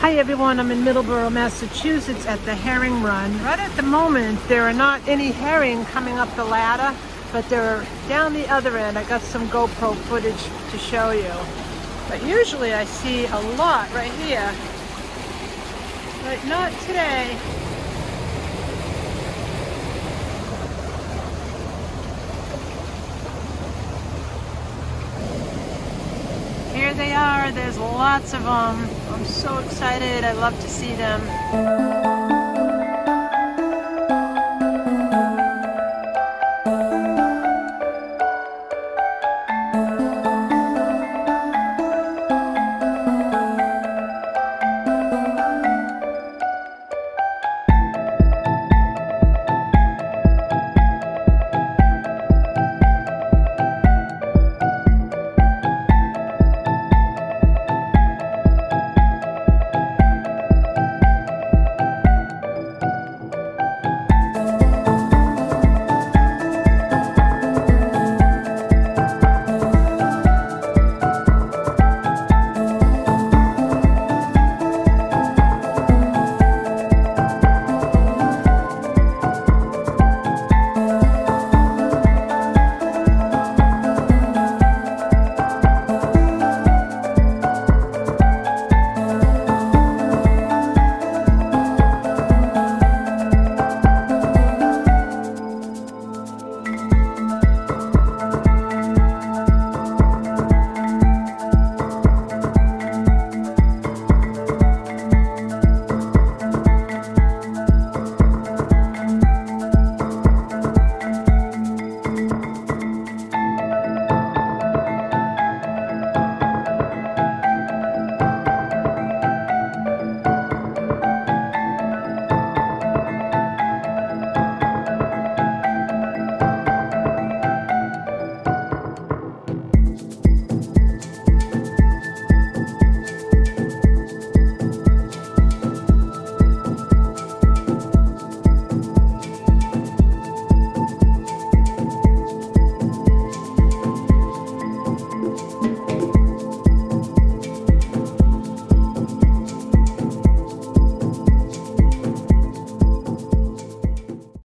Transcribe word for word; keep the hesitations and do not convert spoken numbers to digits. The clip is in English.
Hi everyone, I'm in Middleborough, Massachusetts at the herring run. Right at the moment, there are not any herring coming up the ladder, but they're down the other end. I got some GoPro footage to show you. But usually I see a lot right here, but not today. Here they are, there's lots of them. I'm so excited, I love to see them.